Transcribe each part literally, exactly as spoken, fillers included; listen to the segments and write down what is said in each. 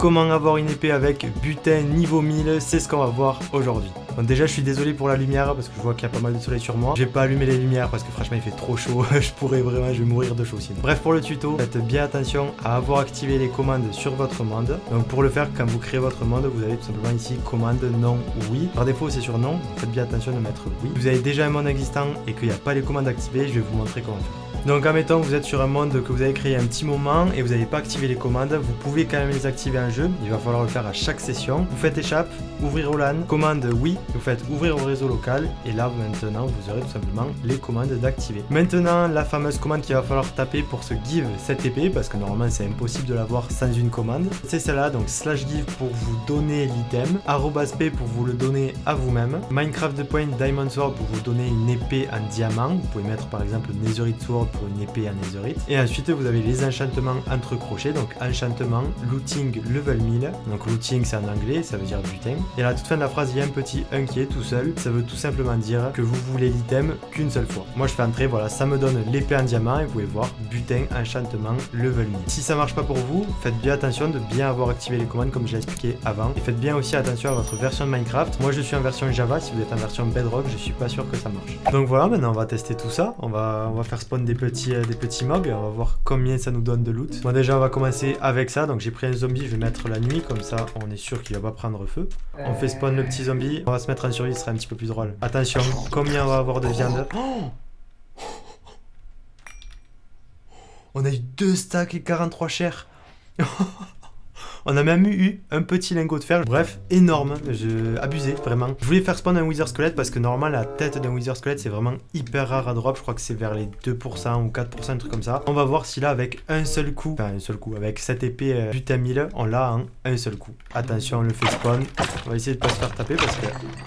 comment avoir une épée avec butin niveau mille, c'est ce qu'on va voir aujourd'hui. Bon, déjà je suis désolé pour la lumière parce que je vois qu'il y a pas mal de soleil sur moi. J'ai pas allumé les lumières parce que franchement il fait trop chaud. Je pourrais vraiment, je vais mourir de chaud sinon. Bref, pour le tuto, faites bien attention à avoir activé les commandes sur votre monde. Donc pour le faire, quand vous créez votre monde, vous avez tout simplement ici commande non ou oui. Par défaut c'est sur non, faites bien attention de mettre oui. Vous avez déjà un monde existant et qu'il n'y a pas les commandes activées, je vais vous montrer comment faire. Donc admettons que vous êtes sur un monde que vous avez créé un petit moment et vous n'avez pas activé les commandes, vous pouvez quand même les activer en jeu, il va falloir le faire à chaque session. Vous faites échappe, ouvrir au LAN, commande oui, vous faites ouvrir au réseau local et là maintenant vous aurez tout simplement les commandes d'activer. Maintenant la fameuse commande qu'il va falloir taper pour se give cette épée parce que normalement c'est impossible de l'avoir sans une commande. C'est celle-là, donc slash give pour vous donner l'item, arrobas p pour vous le donner à vous-même, Minecraft de point diamond sword pour vous donner une épée en diamant, vous pouvez mettre par exemple netherite sword pour une épée en netherite. Et ensuite vous avez les enchantements entre crochets, donc enchantement, looting level mille, donc looting c'est en anglais, ça veut dire butin. Et à la toute fin de la phrase il y a un petit un qui est tout seul, ça veut tout simplement dire que vous voulez l'item qu'une seule fois. Moi je fais entrer, voilà, ça me donne l'épée en diamant et vous pouvez voir butin, enchantement, level mille. Si ça marche pas pour vous, faites bien attention de bien avoir activé les commandes comme je l'ai expliqué avant. Et faites bien aussi attention à votre version de Minecraft. Moi je suis en version Java, si vous êtes en version Bedrock, je suis pas sûr que ça marche. Donc voilà, maintenant on va tester tout ça, on va, on va faire spawn des petits des petits mobs et on va voir combien ça nous donne de loot. Bon déjà on va commencer avec ça, donc j'ai pris un zombie, je vais mettre la nuit, comme ça on est sûr qu'il va pas prendre feu. On fait spawn le petit zombie, on va se mettre en survie, ce sera un petit peu plus drôle. Attention, combien on va avoir de viande? Oh, on a eu deux stacks et quarante-trois chairs. On a même eu un petit lingot de fer. Bref, énorme. Je... Abusé, vraiment. Je voulais faire spawn un wither squelette parce que normalement, la tête d'un wither squelette, c'est vraiment hyper rare à drop. Je crois que c'est vers les deux pour cent ou quatre pour cent, un truc comme ça. On va voir si là, avec un seul coup, enfin un seul coup, avec cette épée euh, butin mille, on l'a en un seul coup. Attention, on le fait spawn. On va essayer de pas se faire taper parce que...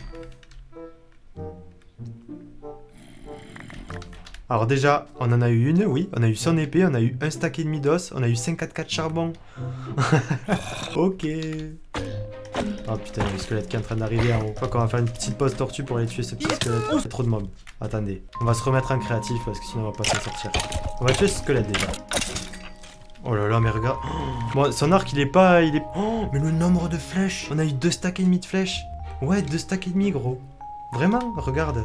Alors déjà, on en a eu une, oui, on a eu son épée, on a eu un stack et demi d'os, on a eu cinq quatre quatre charbon. Ok. Oh putain, il y a le squelette qui est en train d'arriver en haut. Je crois qu'on va faire une petite pause tortue pour aller tuer ce petit squelette. C'est trop de mobs. Attendez, on va se remettre en créatif parce que sinon on va pas s'en sortir. On va tuer ce squelette déjà. Oh là là, mais regarde. Bon, son arc il est pas... il est... Oh, mais le nombre de flèches. On a eu deux stacks et demi de flèches. Ouais, deux stacks et demi, gros. Vraiment, regarde.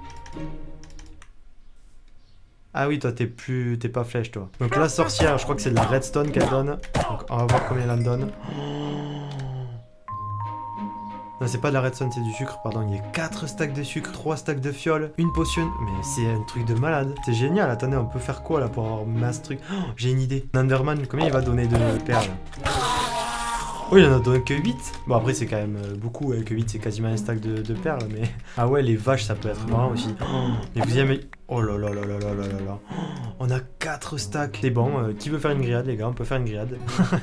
Ah oui, toi t'es plus... t'es pas flèche toi. Donc la sorcière, je crois que c'est de la redstone qu'elle donne. Donc on va voir combien elle en donne. Non, c'est pas de la redstone, c'est du sucre, pardon. Il y a quatre stacks de sucre, trois stacks de fiole, une potion. Mais c'est un truc de malade. C'est génial, attendez, on peut faire quoi là pour avoir masse truc? Oh, j'ai une idée. Enderman, combien il va donner de perles? Oh, il en a donné que huit. Bon, après, c'est quand même beaucoup. Hein, que huit, c'est quasiment un stack de, de perles. Mais... Ah ouais, les vaches, ça peut être marrant aussi. Oh, mais vous y aimez... Oh là là là là là là là là. Oh, on a quatre stacks. C'est bon. Euh, qui veut faire une grillade, les gars? On peut faire une grillade.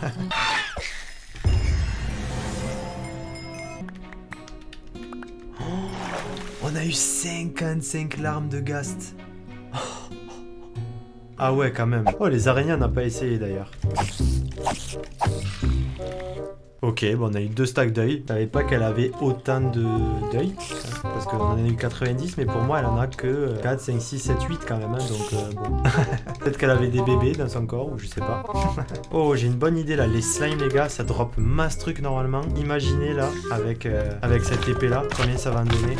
Oh, on a eu cinquante-cinq larmes de ghast. Ah ouais, quand même. Oh, les araignées, on n'a pas essayé d'ailleurs. Ok, bon on a eu deux stacks d'œil. Je savais pas qu'elle avait autant de d'œil. Parce qu'on en a eu quatre-vingt-dix, mais pour moi elle en a que quatre, cinq, six, sept, huit quand même. Hein, donc euh, bon. Peut-être qu'elle avait des bébés dans son corps, ou je sais pas. Oh, j'ai une bonne idée là. Les slimes, les gars, ça drop masse truc normalement. Imaginez là, avec, euh, avec cette épée là, combien ça va en donner.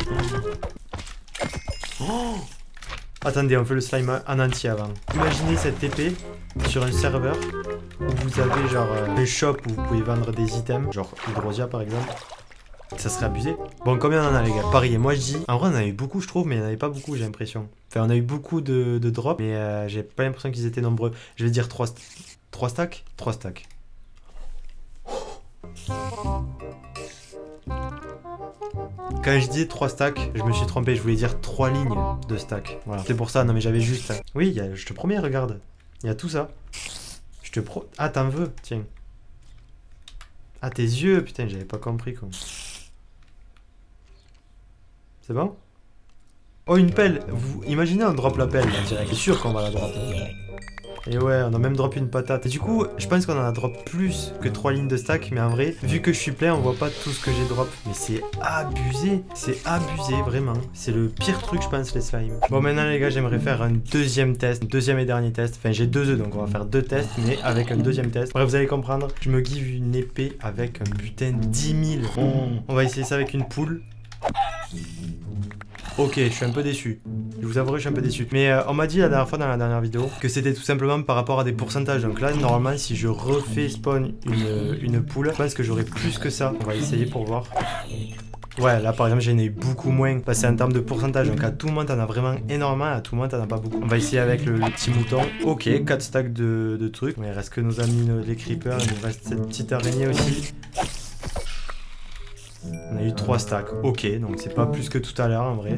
Oh, attendez, on fait le slime en entier avant. Imaginez cette épée sur un serveur où vous avez genre euh, un shop où vous pouvez vendre des items, genre Hydrosia par exemple. Ça serait abusé. Bon, combien on en a les gars? Pareil, moi je dis... En vrai on en a eu beaucoup je trouve, mais il n'y en avait pas beaucoup j'ai l'impression. Enfin on a eu beaucoup de, de drops, mais euh, j'ai pas l'impression qu'ils étaient nombreux. Je vais dire trois st trois stacks trois stacks. Quand je dis trois stacks, je me suis trompé, je voulais dire trois lignes de stacks. Voilà, c'est pour ça, non mais j'avais juste... Oui, y a, je te promets, regarde. Il y a tout ça. Je te pro... Ah, t'en veux, tiens. Ah, tes yeux, putain, j'avais pas compris, quoi. C'est bon? Oh, une pelle. Vous imaginez, on drop la pelle, là, direct. C'est sûr qu'on va la drop. Et ouais, on a même drop une patate. Et du coup, je pense qu'on en a drop plus que trois lignes de stack. Mais en vrai, vu que je suis plein, on voit pas tout ce que j'ai drop. Mais c'est abusé. C'est abusé, vraiment. C'est le pire truc, je pense, les slimes. Bon, maintenant, les gars, j'aimerais faire un deuxième test. Deuxième et dernier test. Enfin, j'ai deux œufs, donc on va faire deux tests, mais avec un deuxième test. Bref, vous allez comprendre. Je me give une épée avec un putain de dix mille. Oh. On va essayer ça avec une poule. Ok, je suis un peu déçu. Je vous avouerai, je suis un peu déçu. Mais euh, on m'a dit la dernière fois dans la dernière vidéo que c'était tout simplement par rapport à des pourcentages. Donc là, normalement, si je refais spawn une, une poule, je pense que j'aurai plus que ça. On va essayer pour voir. Ouais, là par exemple, j'en ai eu beaucoup moins. Bah, c'est en termes de pourcentage. Donc à tout moment, t'en as vraiment énormément. À tout moment, t'en as pas beaucoup. On va essayer avec le, le petit mouton. Ok, quatre stacks de, de trucs. Mais il reste que nos amis, nos, les creepers. Il nous reste cette petite araignée aussi. On a eu trois stacks. Ok, donc c'est pas plus que tout à l'heure en vrai.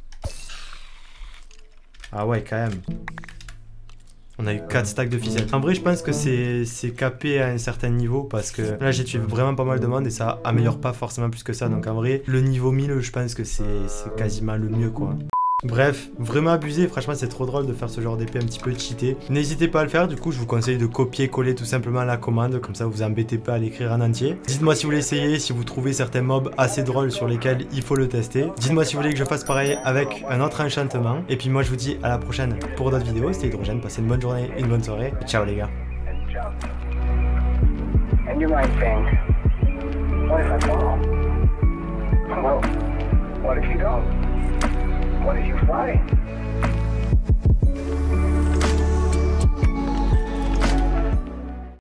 Ah ouais, quand même. On a eu quatre stacks de ficelle. En vrai, je pense que c'est capé à un certain niveau parce que là, j'ai tué vraiment pas mal de monde et ça améliore pas forcément plus que ça. Donc en vrai, le niveau mille, je pense que c'est quasiment le mieux, quoi. Bref, vraiment abusé, franchement c'est trop drôle de faire ce genre d'épée un petit peu cheaté. N'hésitez pas à le faire, du coup je vous conseille de copier-coller tout simplement la commande, comme ça vous vous embêtez pas à l'écrire en entier. Dites-moi si vous l'essayez, si vous trouvez certains mobs assez drôles sur lesquels il faut le tester. Dites-moi si vous voulez que je fasse pareil avec un autre enchantement. Et puis moi je vous dis à la prochaine pour d'autres vidéos, c'était Hydrogène, passez une bonne journée, une bonne soirée. Ciao les gars. And you might think, what if I fall? Well, what if you don't? What if you fly?